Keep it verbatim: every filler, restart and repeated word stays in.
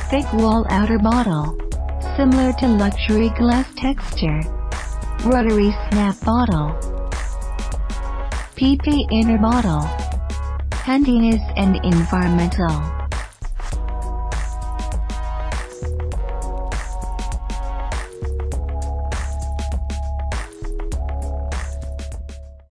thick wall outer bottle, similar to luxury glass texture. Rotary snap bottle. P P inner bottle. Handiness and environmental.